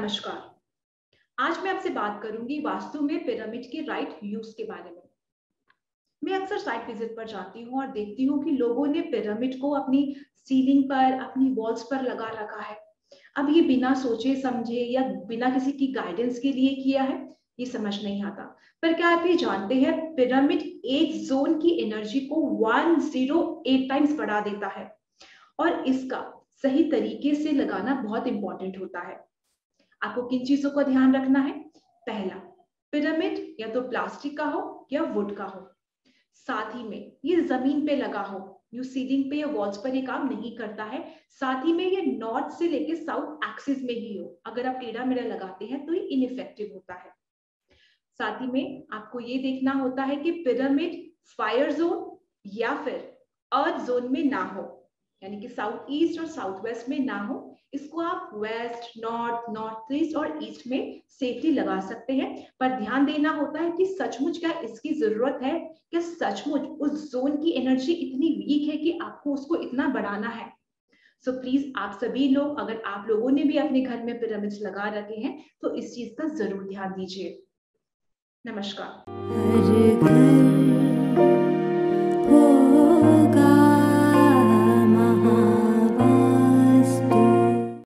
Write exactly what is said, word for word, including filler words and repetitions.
नमस्कार। आज मैं आपसे बात करूंगी वास्तु में पिरामिड के राइट यूज के बारे में। मैं अक्सर साइट विजिट पर जाती हूँ और देखती हूँ कि लोगों ने पिरामिड को अपनी सीलिंग पर, अपनी वॉल्स पर लगा रखा है। अब ये बिना सोचे समझे या बिना किसी की गाइडेंस के लिए किया है, ये समझ नहीं आता। पर क्या आप ये जानते हैं, पिरामिड एक जोन की एनर्जी को एक सौ आठ टाइम्स बढ़ा देता है और इसका सही तरीके से लगाना बहुत इंपॉर्टेंट होता है। आपको किन चीजों का ध्यान रखना है? पहला, पिरामिड या तो प्लास्टिक का हो या वुड का हो। साथ ही में ये जमीन पे लगा हो, यू सीलिंग पे या वॉल्स पर ये काम नहीं करता है। साथ ही में ये नॉर्थ से लेके साउथ एक्सिस में ही हो। अगर आप टेढ़ा मेढ़ा लगाते हैं तो ये इनइफेक्टिव होता है। साथ ही में आपको ये देखना होता है कि पिरामिड फायर जोन या फिर अर्थ जोन में ना हो, यानी कि साउथ ईस्ट और साउथ वेस्ट में ना हो। इसको आप वेस्ट, नॉर्थ, नॉर्थ ईस्ट और ईस्ट में सेफली लगा सकते हैं। पर ध्यान देना होता है कि सचमुच क्या इसकी जरूरत है, क्या सचमुच उस जोन की एनर्जी इतनी वीक है कि आपको उसको इतना बढ़ाना है। सो so प्लीज आप सभी लोग, अगर आप लोगों ने भी अपने घर में पिरामिड्स लगा रखे हैं तो इस चीज का जरूर ध्यान दीजिए। नमस्कार।